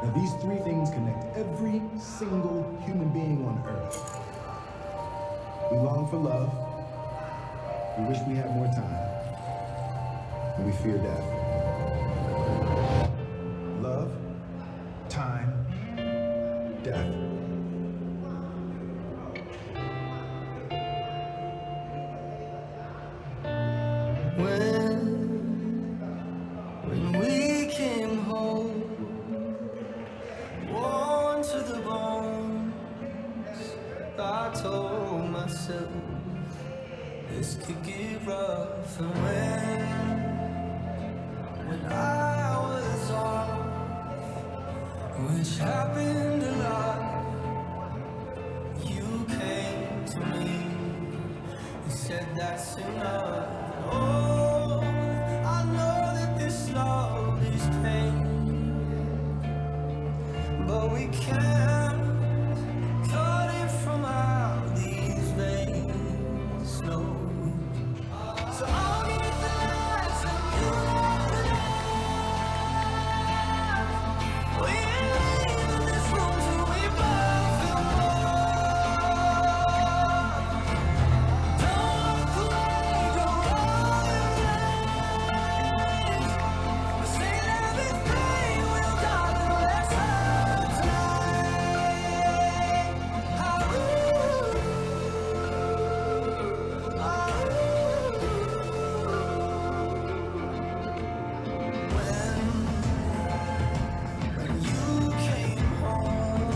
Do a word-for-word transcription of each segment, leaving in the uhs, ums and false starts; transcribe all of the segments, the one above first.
Now, these three things connect every single human being on earth. We long for love, we wish we had more time, and we fear death. Love, time, death. When, when we came home, worn to the bones, I told myself this could get rough. And when, when I was off, which happened a lot, you came to me and said that's enough. Oh, I know that this love is pain, but we can't cut it from out these veins, no. So I'll get the lights and you light the night. We ain't leaving this room till we both feel more. Don't walk away, go all your life. But say that it's pain, well darling, let's hurt tonight. Ah, ooh, ah, ooh. When, when you came home,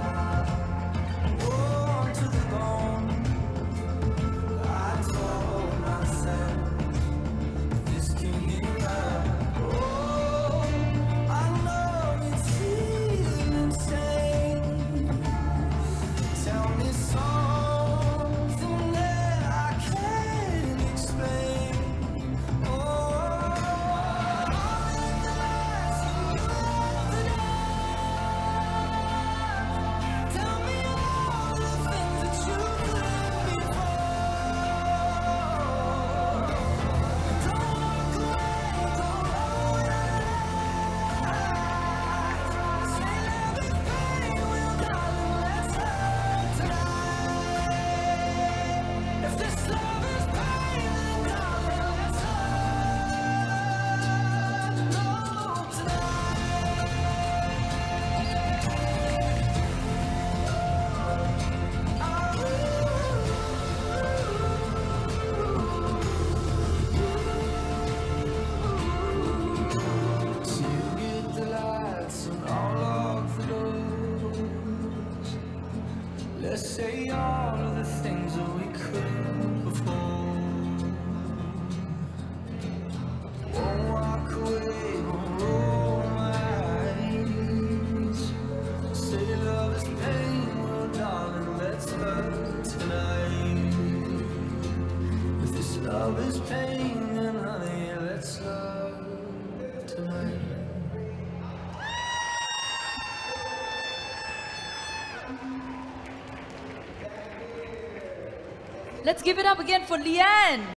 worn to the bone, I told myself this can get rough. Oh, I know it's feeling insane. Tell me something that I can't explain. Oh, I'll let the lights and you light the night. Tell me all the things that you couldn't before. Don't walk away, go all your life. Say love is pain, well darling, let's hurt tonight. If this love is pain, then darling, let's hurt no tonight. Ah, ooh. So you get the lights and I'll lock the doors. Let's say all of the things that we couldn't before. Won't walk away, won't roll my eyes. Say love is pain, well darling, let's hurt tonight. If this love is pain, then honey, let's love tonight. Let's give it up again for Leanne.